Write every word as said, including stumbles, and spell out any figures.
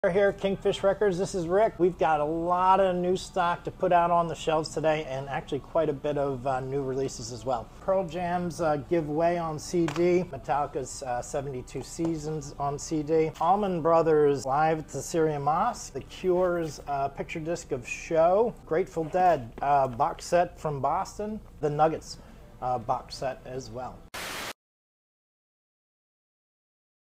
We're here at Kingfish Records. This is Rick. We've got a lot of new stock to put out on the shelves today, and actually quite a bit of uh, new releases as well. Pearl Jam's uh, Giveaway on C D, Metallica's uh, seventy-two Seasons on C D, Allman Brothers Live at the Syrian Mosque, The Cure's uh, picture disc of Show, Grateful Dead uh, box set from Boston, The Nuggets uh, box set as well.